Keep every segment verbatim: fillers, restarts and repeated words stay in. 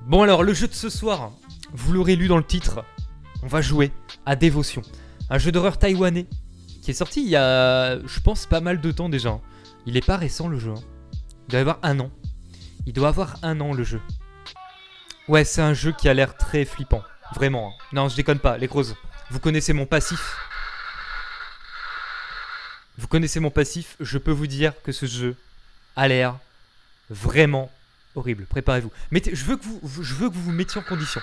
Bon alors, le jeu de ce soir, vous l'aurez lu dans le titre, on va jouer à Dévotion. Un jeu d'horreur taïwanais qui est sorti il y a, je pense, pas mal de temps déjà. Il est pas récent le jeu. Hein. Il doit y avoir un an. Il doit avoir un an le jeu. Ouais, c'est un jeu qui a l'air très flippant. Vraiment. Hein. Non, je déconne pas, les grosses. Vous connaissez mon passif. Vous connaissez mon passif. Je peux vous dire que ce jeu a l'air vraiment horrible. Préparez-vous. Mettez, je veux que vous, je veux que vous vous mettiez en condition.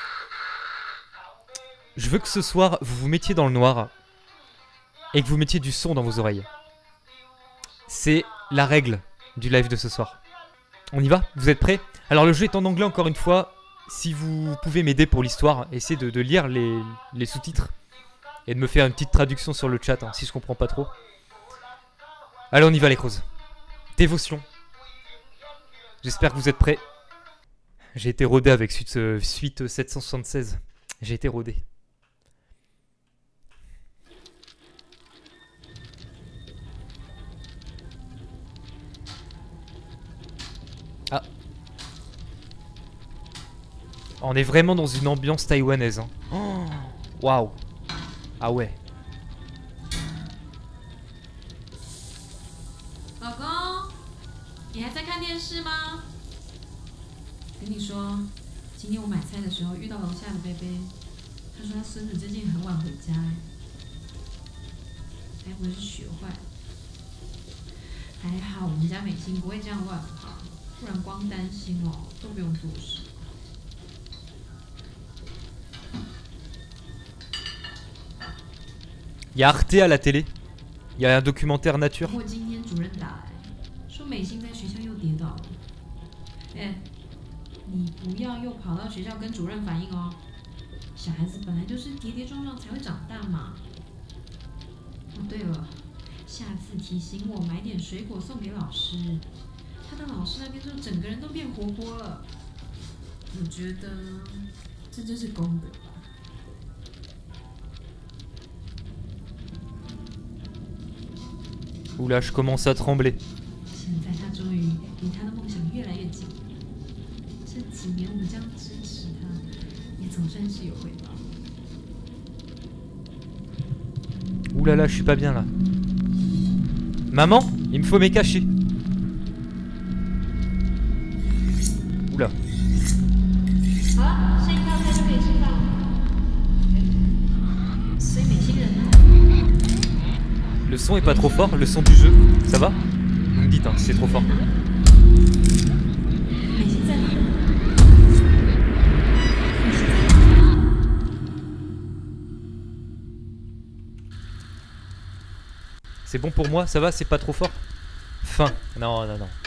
Je veux que ce soir, vous vous mettiez dans le noir et que vous mettiez du son dans vos oreilles. C'est la règle du live de ce soir. On y va? Vous êtes prêts? Alors le jeu est en anglais encore une fois. Si vous pouvez m'aider pour l'histoire, essayez de, de lire les, les sous-titres et de me faire une petite traduction sur le chat hein, si je comprends pas trop. Allez, on y va les crozes. Dévotion. J'espère que vous êtes prêts. J'ai été rodé avec suite, euh, suite sept cent soixante-seize. J'ai été rodé. Ah. On est vraiment dans une ambiance taïwanaise. Hein. Oh, waouh. Ah ouais. 老公，你还在看电视吗？跟你说，今天我买菜的时候遇到楼下的贝贝，他说他孙子最近很晚回家，哎，该不会是学坏了？还好我们家美心不会这样乱跑，不然光担心哦都不用做事。 Il y a Arte à la télé. Il y a un documentaire nature. 我今天主任打来，说美心在学校又跌倒了。哎，你不要又跑到学校跟主任反映哦。小孩子本来就是跌跌撞撞才会长大嘛。哦，对了，下次提醒我买点水果送给老师。他的老师那边说整个人都变活泼了。我觉得这真是功德吧。 Oula, je commence à trembler. 现在他终于离他的梦想越来越近。这几年我们这样支持他，也总算是有回报。 Oula là, je suis pas bien là. Maman, il me faut mes cachets. Oula. 好了，剩一道菜就可以吃饭了。所以美心人呢？ Le son est pas trop fort, le son du jeu, ça va? Vous me dites hein, si c'est trop fort. C'est bon pour moi, ça va, c'est pas trop fort? Fin, non, non, non.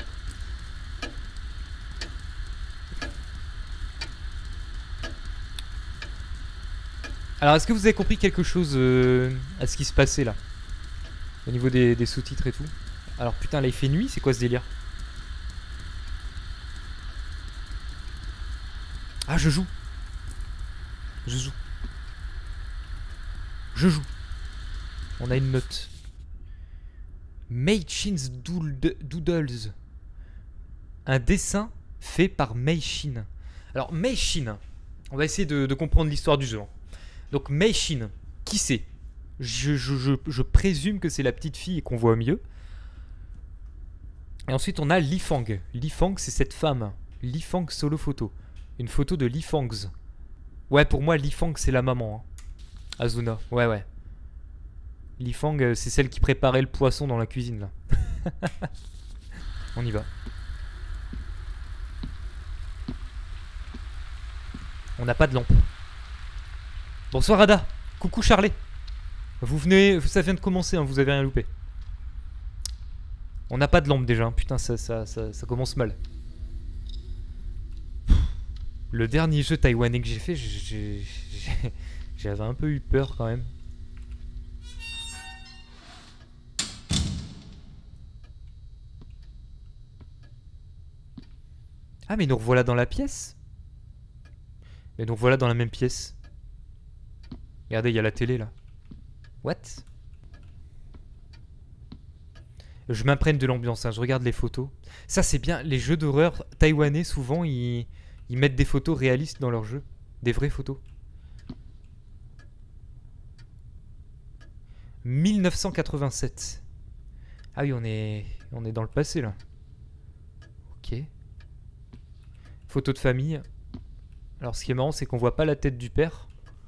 Alors, est-ce que vous avez compris quelque chose euh, à ce qui se passait là? Au niveau des, des sous-titres et tout. Alors putain là il fait nuit, c'est quoi ce délire? Ah je joue. Je joue. Je joue. On a une note. Meishin's Doodles. Un dessin fait par Meishin. Alors Meishin, on va essayer de, de comprendre l'histoire du jeu. Donc Meishin, qui c'est? Je, je, je, je présume que c'est la petite fille qu'on voit au milieu. Et ensuite on a Li Fang. Li Fang c'est cette femme. Li Fang solo photo. Une photo de Li Fangs. Ouais pour moi Li Fang c'est la maman. Hein. Azuna. Ouais ouais. Li Fang c'est celle qui préparait le poisson dans la cuisine là. On y va. On n'a pas de lampe. Bonsoir Ada. Coucou Charlet. Vous venez, ça vient de commencer, hein, vous avez rien loupé. On n'a pas de lampe déjà, hein. Putain ça, ça, ça, ça commence mal. Le dernier jeu taïwanais que j'ai fait, j'avais un peu eu peur quand même. Ah mais nous revoilà dans la pièce. Mais nous revoilà dans la même pièce. Regardez, il y a la télé là. What? Je m'imprègne de l'ambiance, hein, je regarde les photos. Ça c'est bien, les jeux d'horreur taïwanais souvent ils, Ils mettent des photos réalistes dans leur jeu. Des vraies photos. mille neuf cent quatre-vingt-sept. Ah oui, on est, on est dans le passé là. Ok. Photo de famille. Alors ce qui est marrant, c'est qu'on voit pas la tête du père.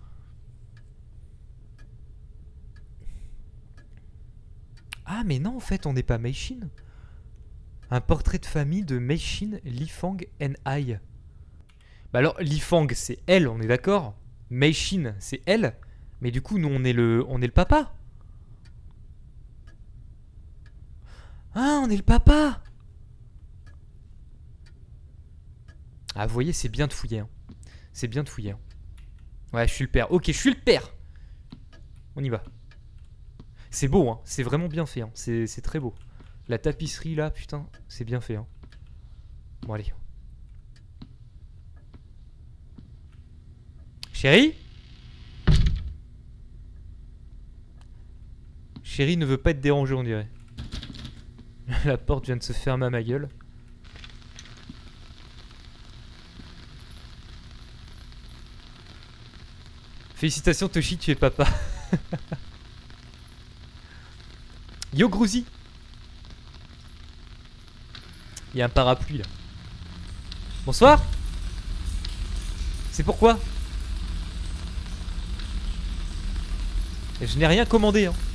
Ah mais non, en fait, on n'est pas Mei Xin. Un portrait de famille de Mei Xin, Li Fang and I. Bah alors, Li Fang, c'est elle, on est d'accord. Mei Xin, c'est elle. Mais du coup, nous, on est le, on est le papa. Ah, on est le papa. Ah, vous voyez, c'est bien de fouiller. Hein. C'est bien de fouiller. Hein. Ouais, je suis le père. Ok, je suis le père. On y va. C'est beau, hein. C'est vraiment bien fait. Hein. C'est très beau. La tapisserie, là, putain, c'est bien fait. Hein. Bon, allez. Chérie? Chérie ne veut pas être dérangée, on dirait. La porte vient de se fermer à ma gueule. Félicitations Toshi, tu es papa. Yo Grouzy. Il y a un parapluie là. Bonsoir. C'est pourquoi? Je n'ai rien commandé hein.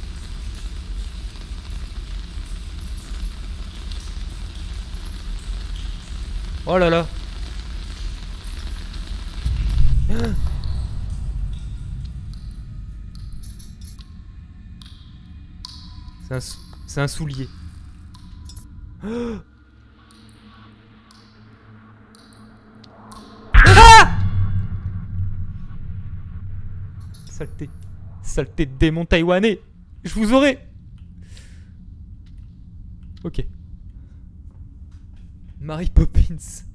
Oh là là. C'est un, c'est un soulier. Ah! Saleté. Saleté de démon taïwanais. Je vous aurai. Ok. Mary Poppins.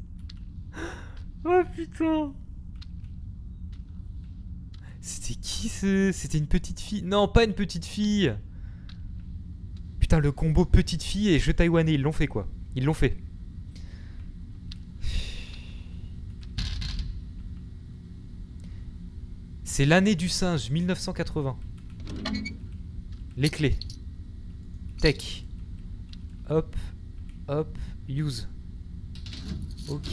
Oh putain. C'était qui ce... C'était une petite fille. Non, pas une petite fille. Putain, le combo petite fille et jeu taïwanais, ils l'ont fait quoi. Ils l'ont fait. C'est l'année du singe, mille neuf cent quatre-vingts. Les clés. Tech. Hop. Hop. Use. Ok.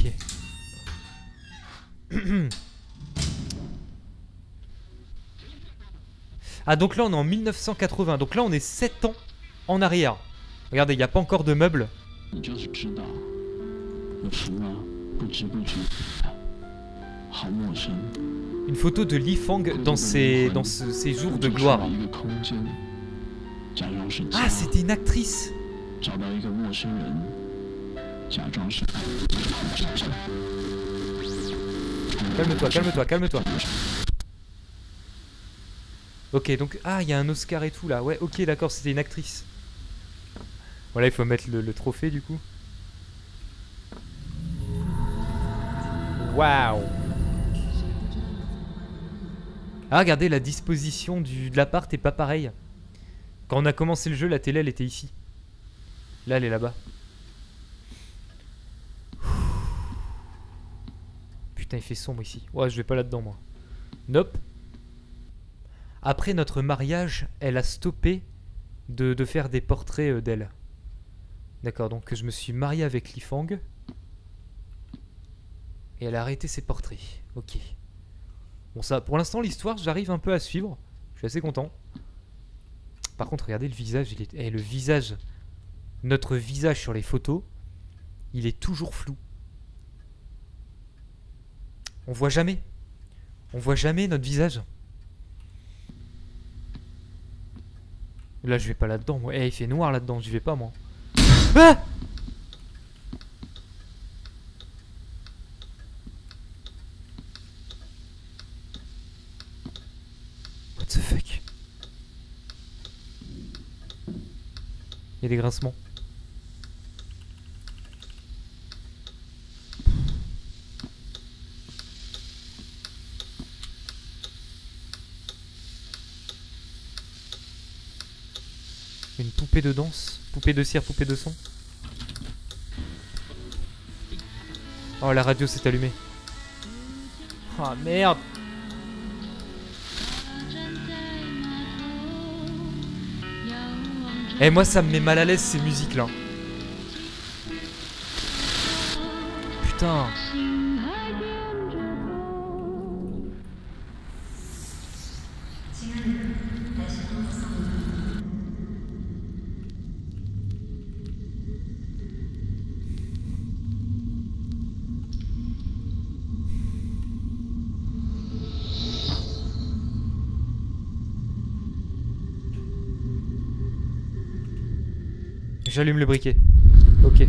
Ah donc là on est en mille neuf cent quatre-vingts. Donc là on est sept ans en arrière. Regardez, il n'y a pas encore de meubles. Une photo de Li Fang dans ses, dans ce, ses jours de gloire. Ah, c'était une actrice. Calme-toi, calme-toi, calme-toi. Ok, donc... Ah, il y a un Oscar et tout, là. Ouais, ok, d'accord, c'était une actrice. Voilà, il faut mettre le, le trophée, du coup. Waouh. Ah, regardez, la disposition du, de l'appart est pas pareille. Quand on a commencé le jeu, la télé, elle était ici. Là, elle est là-bas. Putain, il fait sombre ici. Ouais, je vais pas là-dedans, moi. Nope. Après notre mariage, elle a stoppé de, de faire des portraits euh, d'elle. D'accord, donc je me suis marié avec Li Fang. Et elle a arrêté ses portraits. Ok. Bon, ça, pour l'instant, l'histoire, j'arrive un peu à suivre. Je suis assez content. Par contre, regardez le visage. Il est... Eh, le visage... Notre visage sur les photos, il est toujours flou. On voit jamais. On voit jamais notre visage. Là, je vais pas là-dedans, moi. Eh, il fait noir là-dedans, j'y vais pas, moi. Ah! What the fuck? Il y a des grincements. Une poupée de danse, poupée de cire, poupée de son. Oh, la radio s'est allumée. Ah merde. Eh moi ça me met mal à l'aise ces musiques là. Putain. J'allume le briquet. Ok.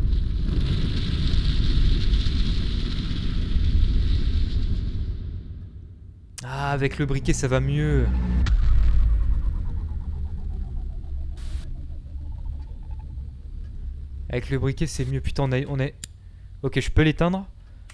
Ah, avec le briquet, ça va mieux. Avec le briquet, c'est mieux. Putain, on a, on est... Ok, je peux l'éteindre.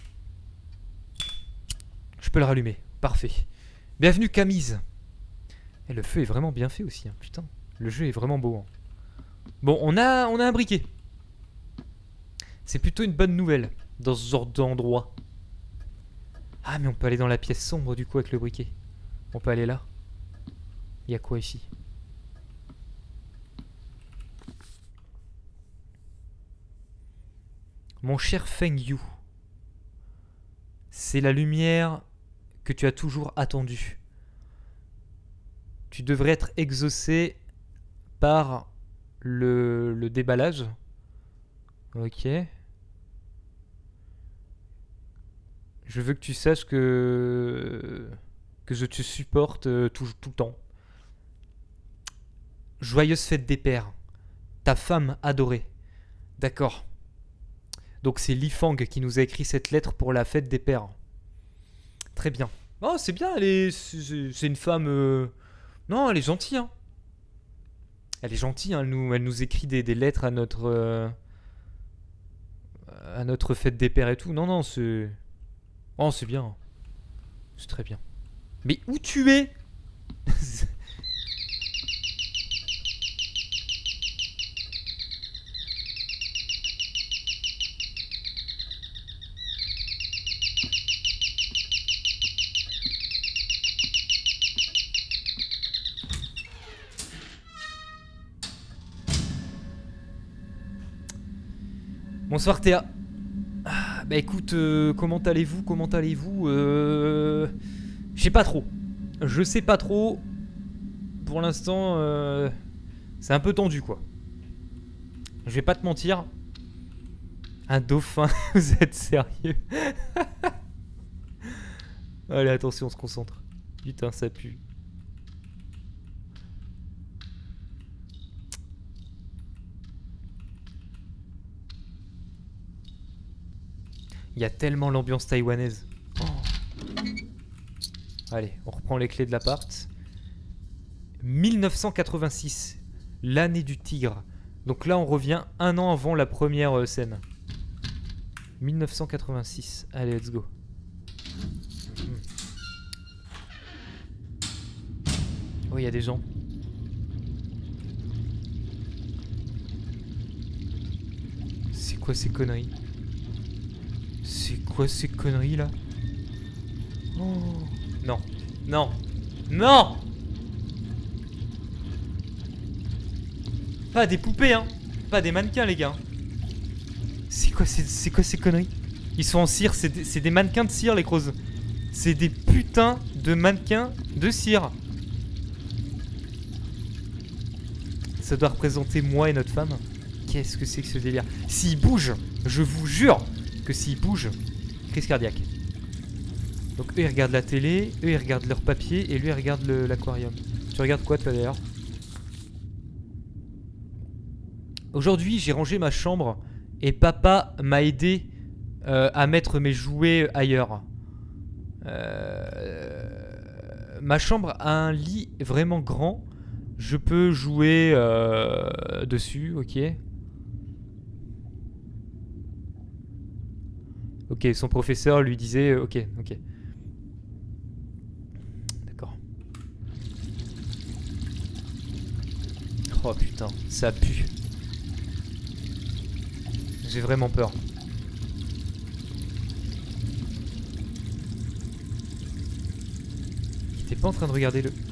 Je peux le rallumer. Parfait. Bienvenue, Camise. Et le feu est vraiment bien fait aussi. Hein. Putain, le jeu est vraiment beau. Hein. Bon, on a, on a un briquet. C'est plutôt une bonne nouvelle dans ce genre d'endroit. Ah, mais on peut aller dans la pièce sombre du coup avec le briquet. On peut aller là. Il y a quoi ici? Mon cher Feng Yu, c'est la lumière que tu as toujours attendue. Tu devrais être exaucé par le, le déballage. Ok. Je veux que tu saches que, que je te supporte euh, tout, tout le temps. Joyeuse fête des pères. Ta femme adorée. D'accord. Donc c'est Li Fang qui nous a écrit cette lettre pour la fête des pères. Très bien. Oh, c'est bien, elle est... C'est une femme... Euh... Non, elle est gentille, hein. Elle est gentille, hein. Elle, nous, elle nous écrit des, des lettres à notre... Euh... à notre fête des pères et tout. Non, non, c'est... Oh, c'est bien. C'est très bien. Mais où tu es? Bonsoir Théa. Ah, bah écoute, euh, comment allez-vous? Comment allez-vous euh... Je sais pas trop. Je sais pas trop. Pour l'instant, euh... c'est un peu tendu quoi. Je vais pas te mentir. Un dauphin, vous êtes sérieux? Allez, attention, on se concentre. Putain, ça pue. Il y a tellement l'ambiance taïwanaise. Oh. Allez, on reprend les clés de l'appart. mille neuf cent quatre-vingt-six, l'année du tigre. Donc là, on revient un an avant la première euh, scène. mille neuf cent quatre-vingt-six. Allez, let's go. Hmm. Oh, il y a des gens. C'est quoi ces conneries? C'est quoi ces conneries là? Oh. Non, non, non! Pas des poupées, hein! Pas des mannequins, les gars! C'est quoi, c'est quoi ces conneries? Ils sont en cire, c'est des, des mannequins de cire, les crozes. C'est des putains de mannequins de cire. Ça doit représenter moi et notre femme. Qu'est-ce que c'est que ce délire? S'ils bougent, je vous jure que s'ils bougent, crise cardiaque. Donc eux ils regardent la télé, eux ils regardent leur papier et lui il regarde l'aquarium. Tu regardes quoi toi d'ailleurs? Aujourd'hui j'ai rangé ma chambre et papa m'a aidé euh, à mettre mes jouets ailleurs. Euh, ma chambre a un lit vraiment grand. Je peux jouer euh, dessus, ok. Ok, son professeur lui disait, ok, ok. D'accord. Oh putain, ça pue. J'ai vraiment peur. T'es pas en train de regarder le...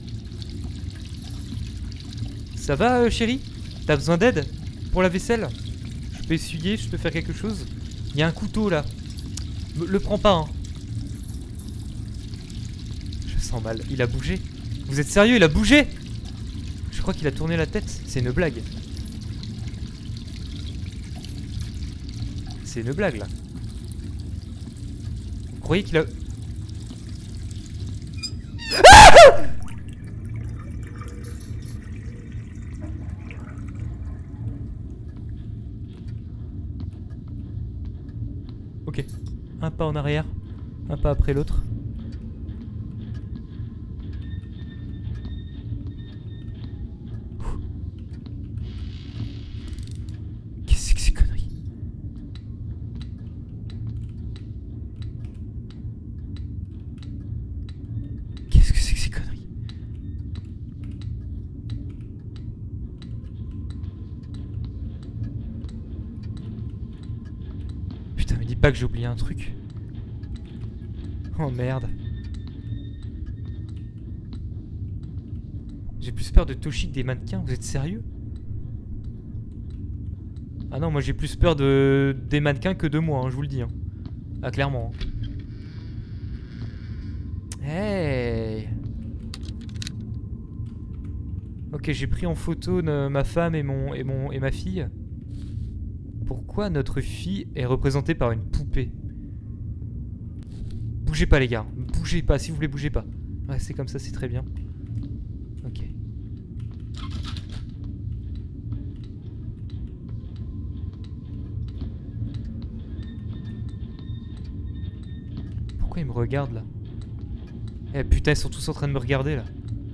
Ça va, euh, chérie? T'as besoin d'aide pour la vaisselle? Je peux essuyer, je peux faire quelque chose? Il y a un couteau là. Me- le prends pas, hein. Je sens mal. Il a bougé. Vous êtes sérieux? Il a bougé? Je crois qu'il a tourné la tête. C'est une blague. C'est une blague là. Vous croyez qu'il a... Ok. Un pas en arrière. Un pas après l'autre. Qu'est-ce que c'est que ces conneries? Qu'est-ce que c'est que ces conneries? Putain, me dis pas que j'ai oublié un truc. Oh merde. J'ai plus peur de Toshi que des mannequins, vous êtes sérieux? Ah non, moi j'ai plus peur de des mannequins que de moi, hein, je vous le dis. Hein. Ah, clairement. Hey. Ok, j'ai pris en photo euh, ma femme et mon et mon et ma fille. Pourquoi notre fille est représentée par une poupée? Bougez pas les gars, bougez pas, si vous voulez bougez pas. Ouais, c'est comme ça, c'est très bien. Ok. Pourquoi ils me regardent là? Eh putain, ils sont tous en train de me regarder là.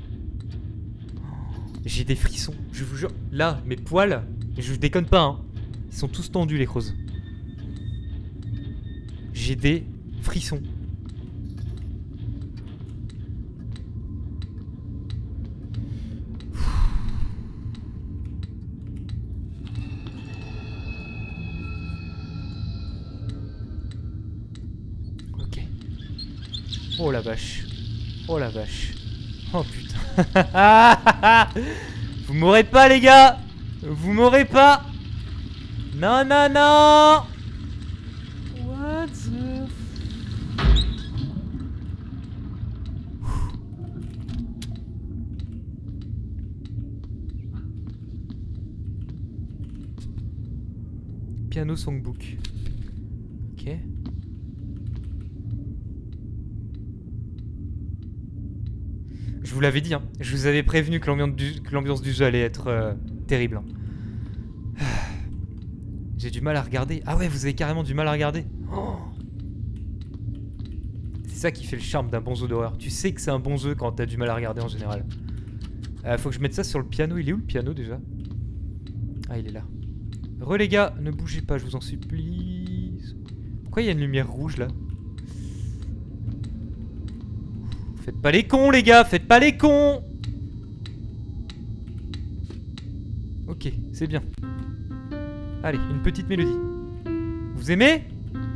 J'ai des frissons, je vous jure. Là, mes poils, je déconne pas hein. Ils sont tous tendus les creuses. J'ai des frissons. Ok. Oh la vache. Oh la vache. Oh putain. Vous m'aurez pas les gars. Vous m'aurez pas. Non non non. What the... Piano songbook. Ok. Je vous l'avais dit, hein. Je vous avais prévenu que l'ambiance du, que l'ambiance du jeu allait être euh, terrible. Hein. J'ai du mal à regarder. Ah ouais, vous avez carrément du mal à regarder. Oh, c'est ça qui fait le charme d'un bon jeu d'horreur. Tu sais que c'est un bon jeu quand t'as du mal à regarder en général. Euh, faut que je mette ça sur le piano. Il est où le piano déjà? Ah, il est là. Re les gars, ne bougez pas, je vous en supplie. Pourquoi il y a une lumière rouge là? Faites pas les cons les gars, faites pas les cons. Ok, c'est bien. Allez, une petite mélodie. Vous aimez?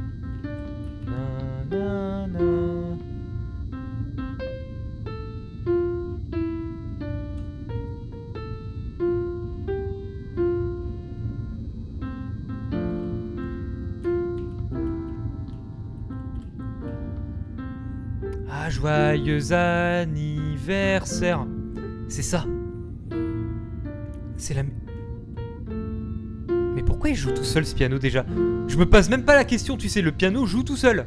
Na, na, na. Ah, joyeux anniversaire. C'est ça. C'est la... Mais pourquoi il joue tout seul ce piano déjà? Je me pose même pas la question, tu sais, le piano joue tout seul.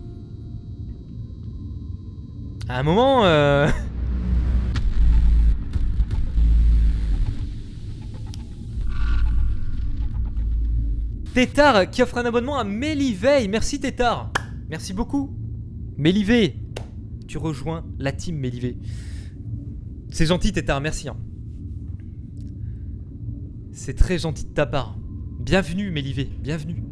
À un moment... Euh... Tétard qui offre un abonnement à Méliveille. Merci Tétard. Merci beaucoup. Méliveille. Tu rejoins la team Méliveille. C'est gentil Tétard, merci. Hein. C'est très gentil de ta part. Bienvenue Méliveille, bienvenue.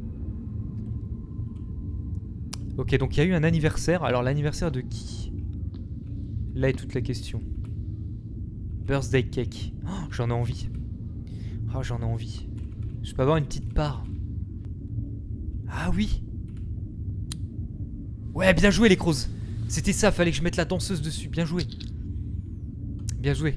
Ok, donc il y a eu un anniversaire. Alors l'anniversaire de qui? Là est toute la question. Birthday cake. Oh, j'en ai envie. Oh, j'en ai envie. Je peux avoir une petite part. Ah oui. Ouais, bien joué les crozes. C'était ça, fallait que je mette la danseuse dessus. Bien joué. Bien joué.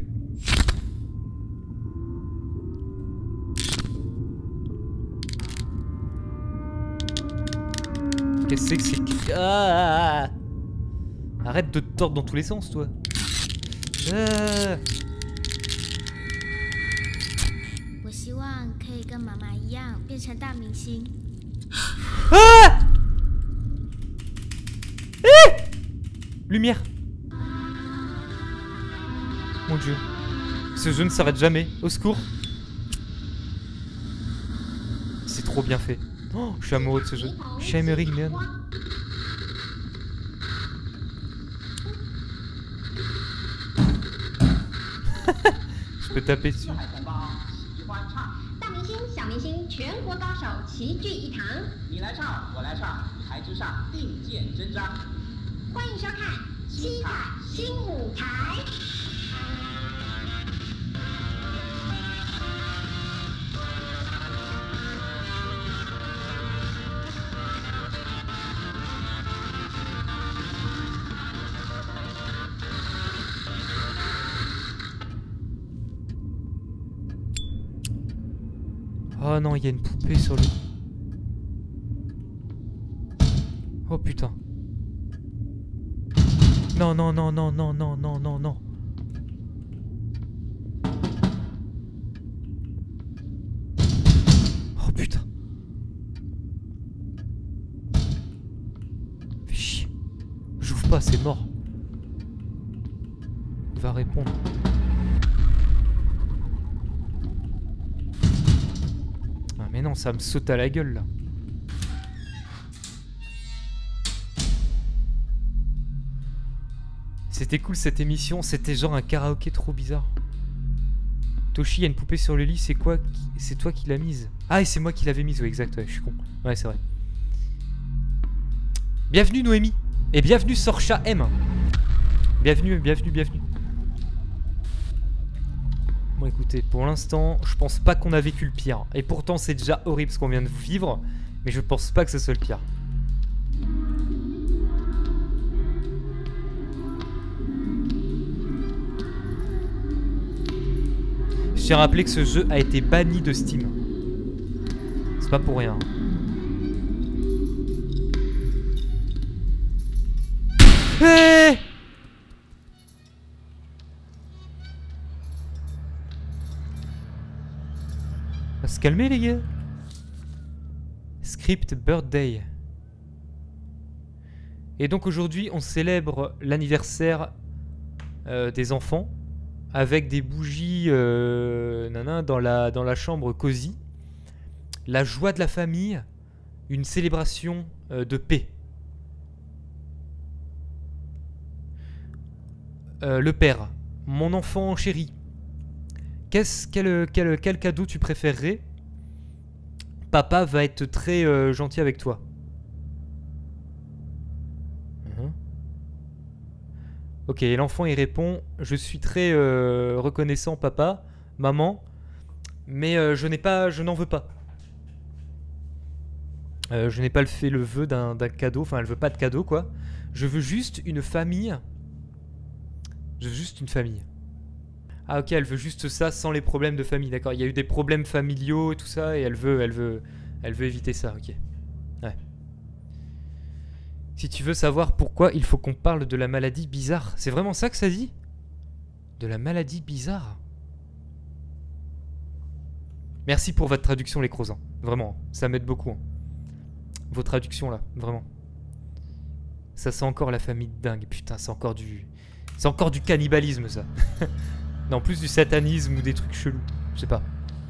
Qu'est-ce que c'est que c'est... Ah! Arrête de te tordre dans tous les sens, toi. Ah! 我希望可以跟妈妈一样变成大明星。 Ah! Eh! Lumière. Mon dieu. Ce jeu ne s'arrête jamais. Au secours. C'est trop bien fait. Oh, je suis amoureux de ce jeu. Shimmering Neon. Je peux taper dessus. 大明星、小明星、全国高手齐聚一堂， 你来唱，我来唱，台之上并肩真章。 欢迎收看《七彩新舞台》。 Oh non, il y a une poupée sur le... Oh putain. Non, non, non, non, non, non, non, non, non. Oh putain. Fais chier. J'ouvre pas, c'est mort. Il va répondre. Ah mais non, ça me saute à la gueule là. C'était cool cette émission, c'était genre un karaoké trop bizarre. Toshi, il y a une poupée sur le lit, c'est quoi? C'est toi qui l'as mise? Ah, et c'est moi qui l'avais mise, ouais, exact, ouais, je suis con. Ouais, c'est vrai. Bienvenue Noémie. Et bienvenue Sorcha M. Bienvenue, bienvenue, bienvenue. Bon écoutez, pour l'instant, je pense pas qu'on a vécu le pire. Et pourtant c'est déjà horrible ce qu'on vient de vivre. Mais je pense pas que ce soit le pire. Je tiens à rappeler que ce jeu a été banni de Steam. C'est pas pour rien. Hey! On va se calmer les gars. Script Birthday. Et donc aujourd'hui on célèbre l'anniversaire euh, des enfants avec des bougies euh, nana, dans, la, dans la chambre cosy. La joie de la famille, une célébration euh, de paix. Euh, le père, mon enfant chéri. Qu'est-ce, quel, quel, quel cadeau tu préférerais? Papa va être très euh, gentil avec toi. Mmh. Ok, l'enfant il répond: je suis très euh, reconnaissant papa, maman, mais euh, je n'ai pas, je n'en veux pas. Euh, je n'ai pas fait le vœu d'un d'un cadeau, enfin elle veut pas de cadeau quoi. Je veux juste une famille. Je veux juste une famille. Ah ok, elle veut juste ça sans les problèmes de famille, d'accord. Il y a eu des problèmes familiaux et tout ça et elle veut, elle veut, elle veut éviter ça, ok. Ouais. Si tu veux savoir pourquoi il faut qu'on parle de la maladie bizarre, c'est vraiment ça que ça dit? De la maladie bizarre? Merci pour votre traduction les croissants, vraiment, ça m'aide beaucoup. Hein. Vos traductions là, vraiment. Ça sent encore la famille de dingue, putain, c'est encore du... C'est encore du cannibalisme ça. Non, plus du satanisme ou des trucs chelous. Je sais pas.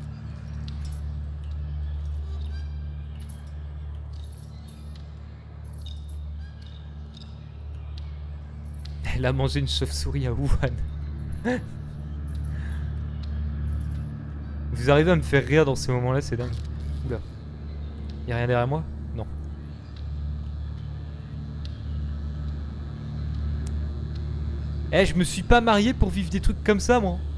Elle a mangé une chauve-souris à Wuhan. Vous arrivez à me faire rire dans ces moments-là, c'est dingue. Oula. Y'a rien derrière moi? Non. Eh, je me suis pas marié pour vivre des trucs comme ça, moi.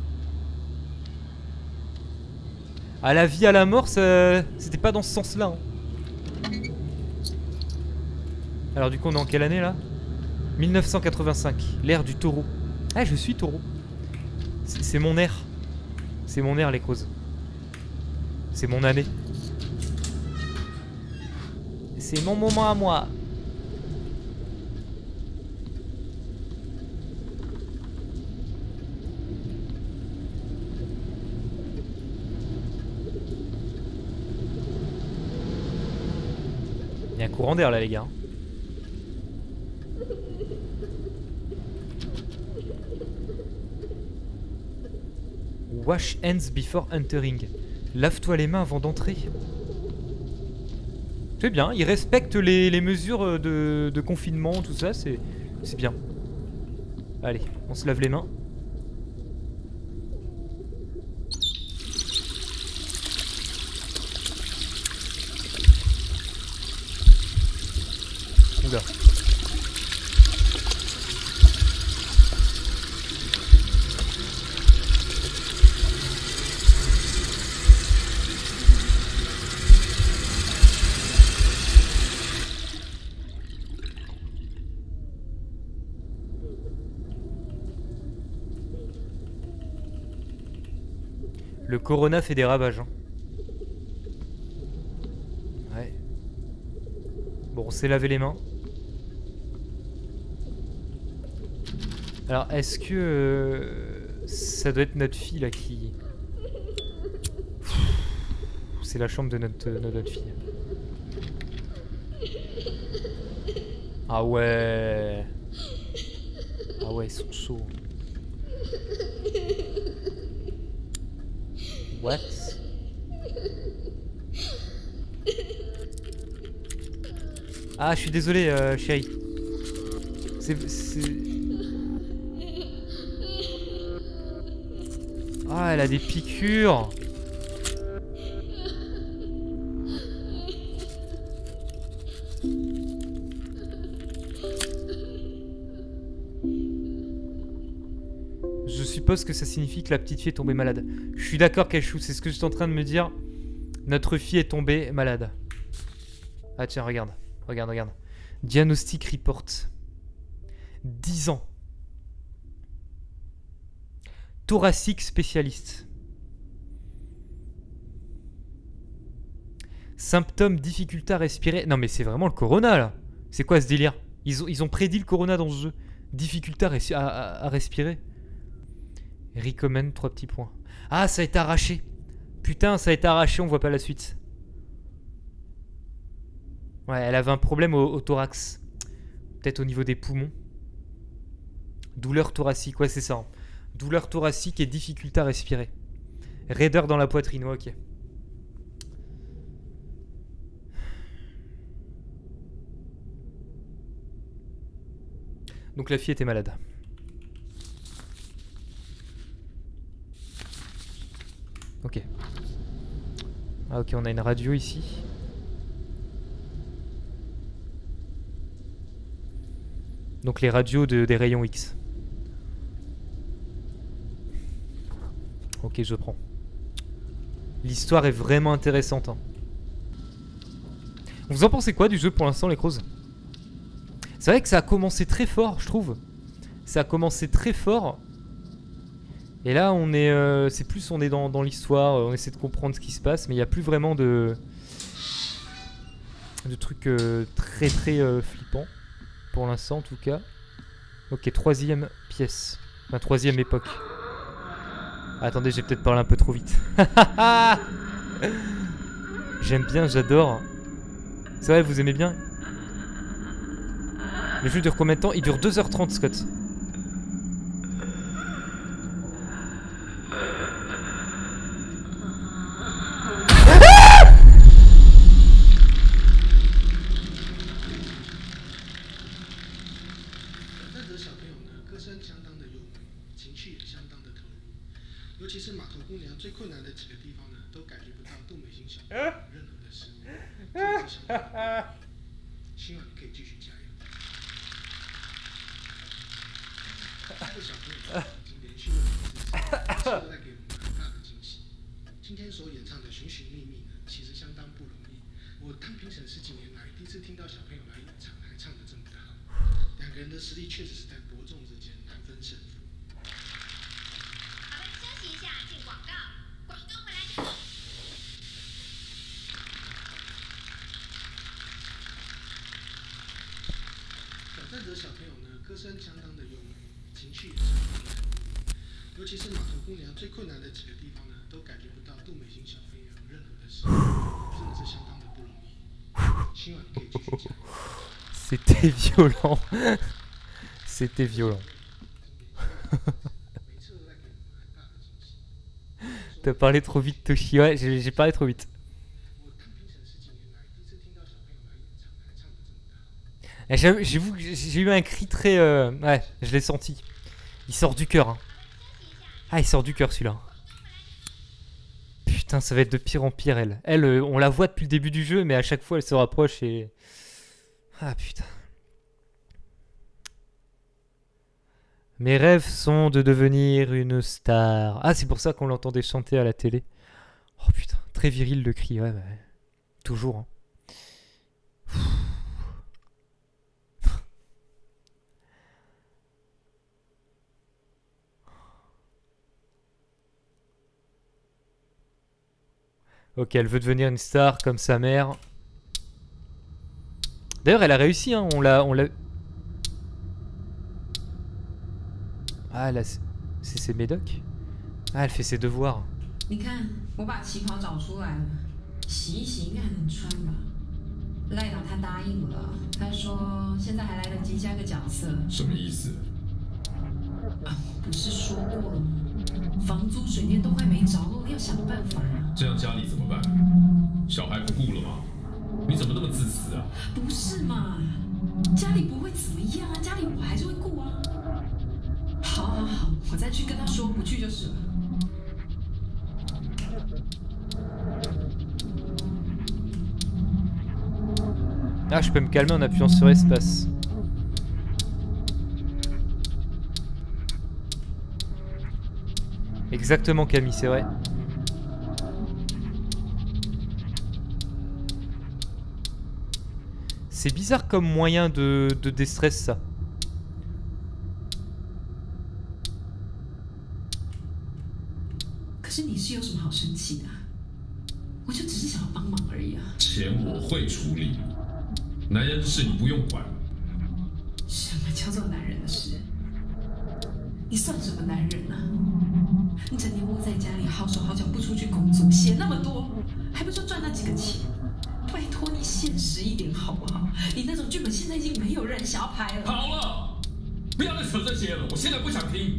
À la vie, à la mort, ça... c'était pas dans ce sens-là. Hein. Alors du coup, on est en quelle année, là? mille neuf cent quatre-vingt-cinq, l'ère du taureau. Ah, je suis taureau. C'est mon ère. C'est mon ère, les causes. C'est mon année. C'est mon moment à moi. Il y a un courant d'air là, les gars. Wash hands before entering. Lave-toi les mains avant d'entrer. C'est bien, ils respectent les, les mesures de, de confinement, tout ça, c'est bien. Allez, on se lave les mains. Oula. Le corona fait des ravages. Hein. Ouais. Bon, on s'est lavé les mains. Alors, est-ce que euh, ça doit être notre fille là qui... C'est la chambre de notre, de notre fille. Ah ouais. Ah ouais, ils sont chauds. What? Ah, je suis désolé, euh, chérie. C'est... Ah, elle a des piqûres. Je suppose que ça signifie que la petite fille est tombée malade. Je suis d'accord, Kachou, c'est ce que je suis en train de me dire. Notre fille est tombée malade. Ah tiens, regarde. Regarde, regarde. Diagnostic report. dix ans. Thoracique spécialiste. Symptômes, difficulté à respirer. Non mais c'est vraiment le corona là. C'est quoi ce délire? Ils ont, ils ont prédit le corona dans ce jeu. Difficulté à, res à, à, à respirer. Recommend, trois petits points. Ah, ça a été arraché. Putain, ça a été arraché, on voit pas la suite. Ouais, elle avait un problème au, au thorax. Peut-être au niveau des poumons. Douleur thoracique, ouais c'est ça. Hein. Douleur thoracique et difficulté à respirer. Raideur dans la poitrine, ouais, ok. Donc la fille était malade. Ok. Ah ok, on a une radio ici. Donc les radios de, des rayons X. Ok, je prends. L'histoire est vraiment intéressante. Hein. Vous en pensez quoi du jeu pour l'instant, les Crows? C'est vrai que ça a commencé très fort, je trouve. Ça a commencé très fort. Et là, on est, euh, c'est plus on est dans, dans l'histoire, on essaie de comprendre ce qui se passe, mais il n'y a plus vraiment de, de trucs euh, très très euh, flippants. Pour l'instant, en tout cas. Ok, troisième pièce. Enfin, troisième époque. Attendez, j'ai peut-être parlé un peu trop vite. J'aime bien, j'adore. C'est vrai, vous aimez bien? Le jeu dure combien de temps? Il dure deux heures trente, Scott. 两个人的实力确实是在伯仲之间，难分胜负。 好的，休息一下，进广告。广告回来。 挑战者小朋友呢，歌声相当的优美，情绪也相当的投入。尤其是码头姑娘最困难的几个地方呢，都感觉不到杜美心小朋友有任何的事，真的是相当的不容易。希望你可以继续加油。 C'était violent. C'était violent. T'as parlé trop vite, Toshi. Ouais, j'ai parlé trop vite. J'avoue que j'ai eu un cri très... Euh... Ouais, je l'ai senti. Il sort du cœur. Hein. Ah, il sort du cœur celui-là. Putain, ça va être de pire en pire, elle. Elle, euh, on la voit depuis le début du jeu, mais à chaque fois, elle se rapproche et... Ah, putain. Mes rêves sont de devenir une star. Ah, c'est pour ça qu'on l'entendait chanter à la télé. Oh, putain. Très viril le cri, ouais, ouais. Toujours, hein. Ok, elle veut devenir une star comme sa mère. D'ailleurs, elle a réussi, hein. On l'a... On l'a... Ah, là, c'est ses médocs. Ah, elle fait ses devoirs. 你看，我把旗袍找出来了，洗一洗应该还能穿吧？赖导他答应了，他说现在还来得及加个角色。 什么意思？ 啊，不是说过了吗？房租、水电都快没着落了，要想办法啊。 这样家里怎么办？小孩不顾了吗？你怎么那么自私啊？ 不是嘛，家里不会怎么样啊，家里我还是会顾啊。好好好，我再去跟他说，不去就是了。 Ah, je peux me calmer en appuyant sur espace. Exactement, Camille, c'est vrai. C'est bizarre comme moyen de, de déstress, ça. Mais 男人的事你不用管。 什么叫做男人的事？你算什么男人啊？你整天窝在家里，好手好脚不出去工作，写那么多，还不就赚那几个钱？拜托你现实一点好不好？你那种剧本现在已经没有人想要拍了。 好了，不要再扯这些了，我现在不想听。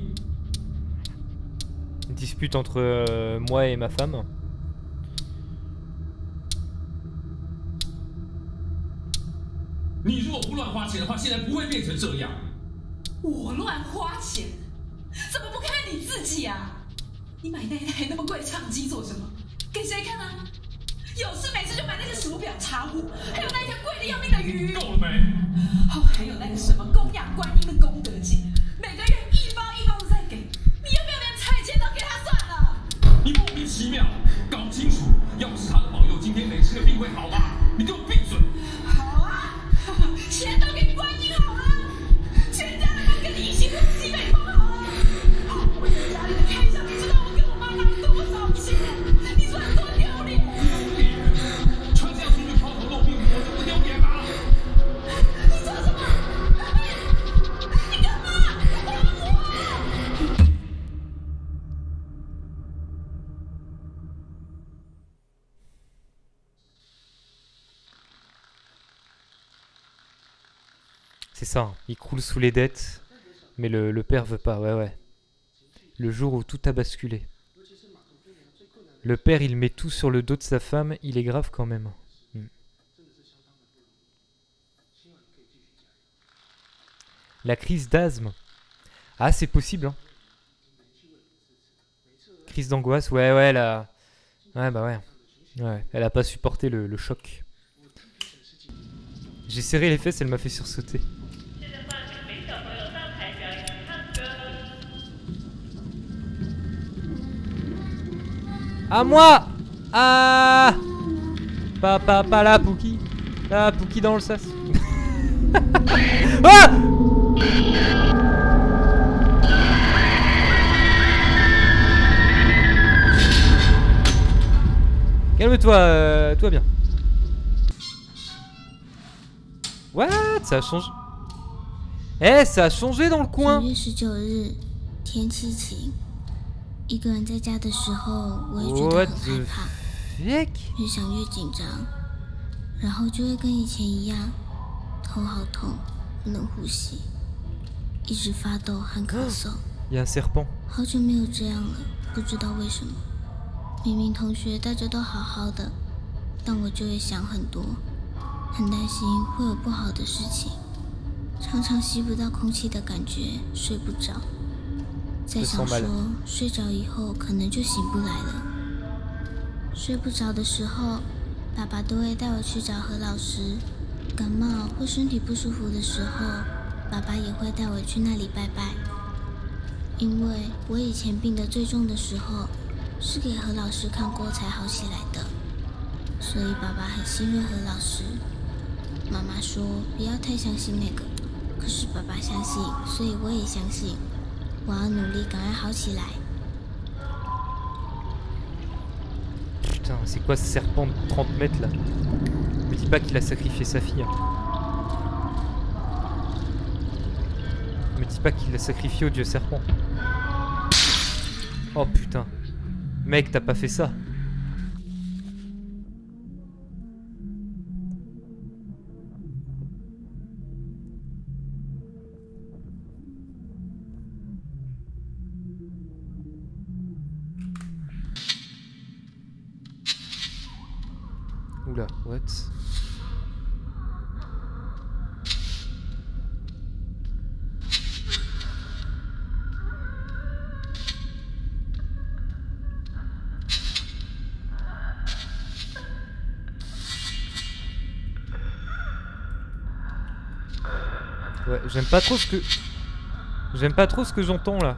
Une dispute entre euh, moi et ma femme. 你如果不乱花钱的话，现在不会变成这样。 我乱花钱？怎么不看看你自己啊？你买那台那么贵的唱机做什么？给谁看啊？有事没事就买那个手表、茶壶，还有那一条贵的要命的鱼。 够了没？ 哦，还有那个什么供养观音的功德金，每个月一包一包的在给。你要不要连菜钱都给他算了？ 你莫名其妙，搞清楚，要不是他的保佑，今天没吃个病会好吗？你给我闭嘴！ 钱都给观音好了，全家人都跟你一起喝西北风好了。我在家里的开销，你知道我跟我妈拿多少钱？你说有多丢脸？ 穿这样出去抛头露面，我就不丢脸吗？ 你做什么？你干嘛？还我！ C'est ça, hein. Il croule sous les dettes, mais le, le père veut pas, ouais ouais. Le jour où tout a basculé. Le père, il met tout sur le dos de sa femme, il est grave quand même. Hmm. La crise d'asthme. Ah, c'est possible, hein. Crise d'angoisse, ouais ouais, elle a... Ouais bah ouais. Ouais, elle a pas supporté le, le choc. J'ai serré les fesses, elle m'a fait sursauter. À moi! Ah! Pas, pas, pas là, Pookie. Là, Pookie dans le sas. Ah! Calme-toi, euh, tout va bien. What? Ça a changé. Eh, ça a changé dans le 九 coin. 月十九日，天气晴。一个人在家的时候，我也觉得 What 很 the 害怕， fuck? 越想越紧张，然后就会跟以前一样，头好痛，不能呼吸，一直发抖和咳嗽。 Il y a un serpent. 好久没有这样了，不知道为什么。明明同学大家都好好的，但我就会想很多，很担心会有不好的事情，常常吸不到空气的感觉，睡不着。在想说，睡着以后可能就醒不来了。睡不着的时候，爸爸都会带我去找何老师。感冒或身体不舒服的时候，爸爸也会带我去那里拜拜。因为我以前病得最重的时候，是给何老师看过才好起来的，所以爸爸很信任何老师。妈妈说不要太相信那个，可是爸爸相信，所以我也相信。我要努力赶快好起来。 Putain, c'est quoi ce serpent de trente mètres là? Me dis pas qu'il a sacrifié sa fille. Me dis pas qu'il l'a sacrifié au dieu serpent. Oh putain. Mec, t'as pas fait ça. Oula, what? Ouais, j'aime pas trop ce que... J'aime pas trop ce que j'entends là.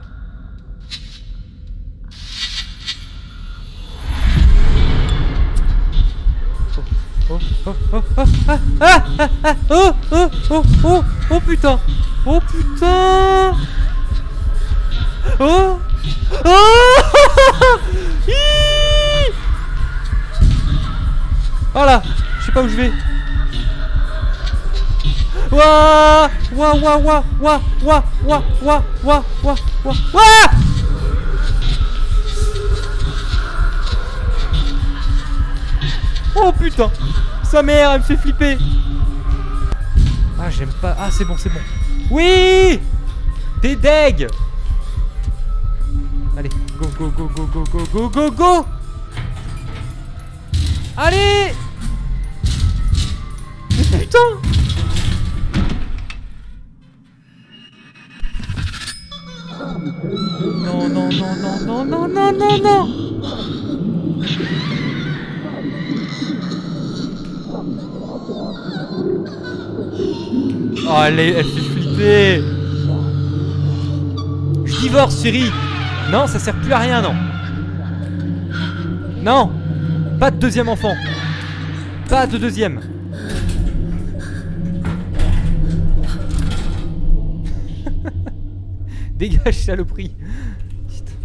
Oh, oh, oh, oh, ah, ah, ah, ah, oh, oh, oh, oh, oh, putain. Oh, putain. Oh. Oh. Hi. Voilà, je sais pas où je vais. Ouah. Ouah, ouah, ouah, ouah, ouah, ouah, ouah, ouah, ouah, ouah, ouah. Oh putain, sa mère elle me fait flipper. Ah j'aime pas, ah c'est bon c'est bon. Oui. T'es deg. Allez, go go go go go go go go go. Allez. Mais putain. Non non non non non non non non non. Oh, elle, est, elle fait flipper. Je divorce, chérie. Non, ça sert plus à rien, non. Non. Pas de deuxième enfant. Pas de deuxième. Dégage, saloperie. Putain.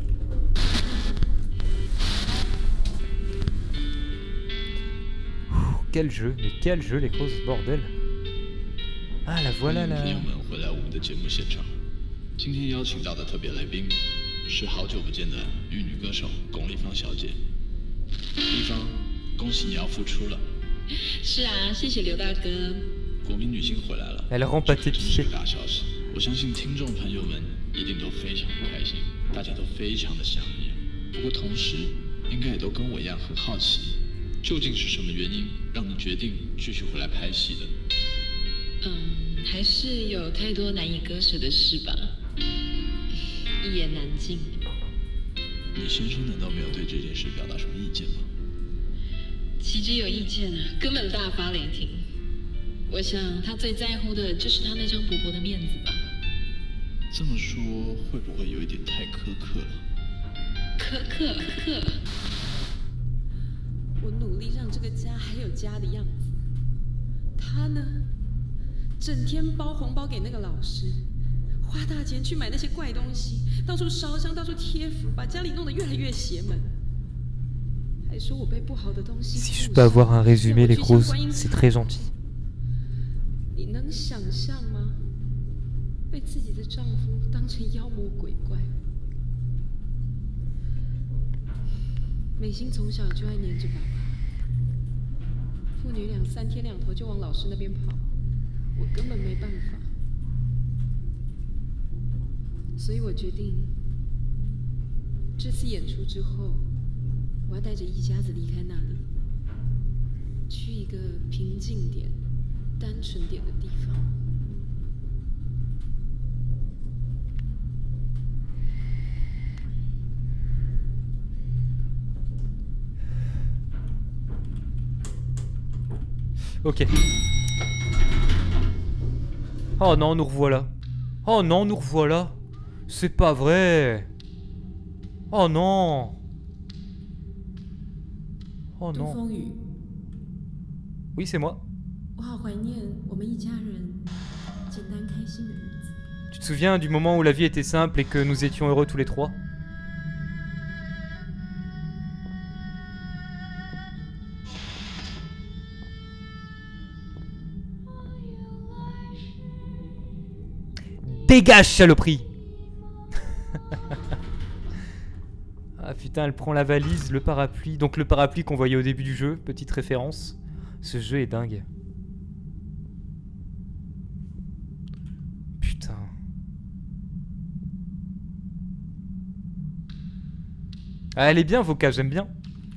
Ouh, quel jeu, mais quel jeu, les grosses bordel. Ah, la voilà là. 朋友们回来我们的节目现场，今天邀请到的特别来宾是好久不见的玉女歌手龚丽芳小姐。丽芳，恭喜你要复出了。 是啊，谢谢刘大哥。 国民女星回来了， Elle rend pas tes 这是 pieds. 大消息。我相信听众朋友们一定都非常的开心，大家都非常的想念。不过同时，应该也都跟我一样很好奇，究竟是什么原因让你决定继续回来拍戏的？ 嗯，还是有太多难以割舍的事吧，一言难尽。 你先生难道没有对这件事表达什么意见吗？ 岂止有意见啊，根本大发雷霆。我想他最在乎的就是他那张薄薄的面子吧。 这么说会不会有一点太苛刻了？ 苛刻刻。 我努力让这个家还有家的样子，他呢？ 整天包红包给那个老师， 花大钱去买那些怪东西，到处烧香，到处贴符，把家里弄得越来越邪门。还说我被不好的东西。 Si je peux avoir un résumé, les Cruz, c'est très gentil. 你能想象吗？被自己的丈夫当成妖魔鬼怪。美心从小就爱黏着爸爸，父女俩三天两头就往老师那边跑，我根本没办法，所以我决定，这次演出之后，我要带着一家子离开那里，去一个平静点、单纯点的地方。 Ok. Oh non, nous revoilà. Oh non, nous revoilà. C'est pas vrai. Oh non. Oh non. Oui, c'est moi. Tu te souviens du moment où la vie était simple et que nous étions heureux tous les trois? Dégage, saloperie. Ah putain, elle prend la valise, le parapluie. Donc le parapluie qu'on voyait au début du jeu, petite référence. Ce jeu est dingue. Putain. Ah, elle est bien, Voca, j'aime bien.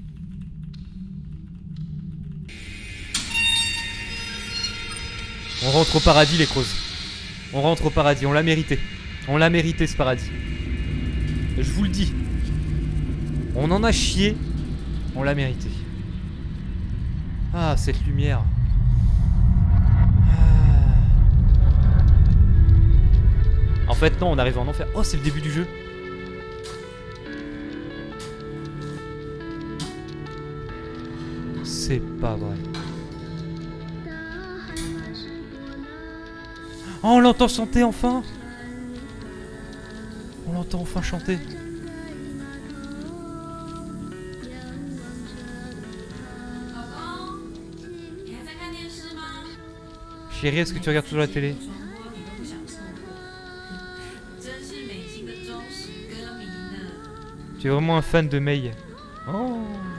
On rentre au paradis, les creuses. On rentre au paradis, on l'a mérité. On l'a mérité, ce paradis. Je vous le dis. On en a chié. On l'a mérité. Ah, cette lumière. Ah. En fait, non, on arrive en enfer. Oh, c'est le début du jeu. C'est pas vrai. Oh, on l'entend chanter enfin. On l'entend enfin chanter. Chérie, est-ce que tu regardes toujours la télé? Tu es vraiment un fan de Mei. Oh.